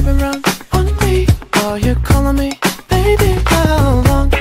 baby, run on me. While you're calling me, baby, how long